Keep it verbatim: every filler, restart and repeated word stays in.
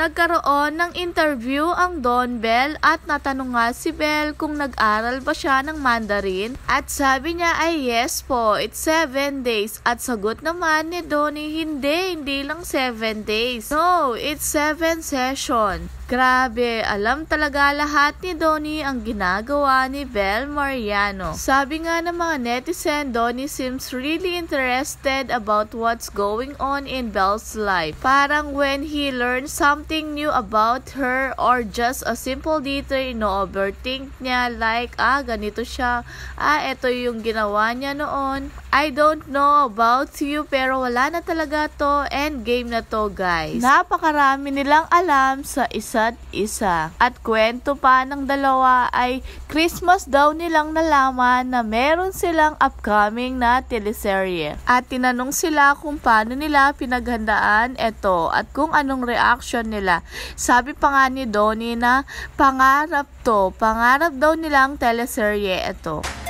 Nagkaroon ng interview ang Don Bell at natanong nga si Bell kung nag-aral ba siya ng Mandarin at sabi niya ay yes po, it's seven days. At sagot naman ni Donnie, hindi, hindi lang seven days. No, it's seven session. Grabe, alam talaga lahat ni Donnie ang ginagawa ni Bell Mariano. Sabi nga ng mga netizen, Donnie seems really interested about what's going on in Bell's life. Parang when he learns something new about her or just a simple detail, ino-overthink niya like, ah, ganito siya, ah, eto yung ginawa niya noon. I don't know about you pero wala na talaga to, endgame na to guys. Napakarami nilang alam sa isa't isa. At kwento pa ng dalawa ay Christmas daw nilang nalaman na meron silang upcoming na teleserye. At tinanong sila kung paano nila pinaghandaan ito at kung anong reaction nila. Sabi pa nga ni Donnie na pangarap to, pangarap daw nilang teleserye ito.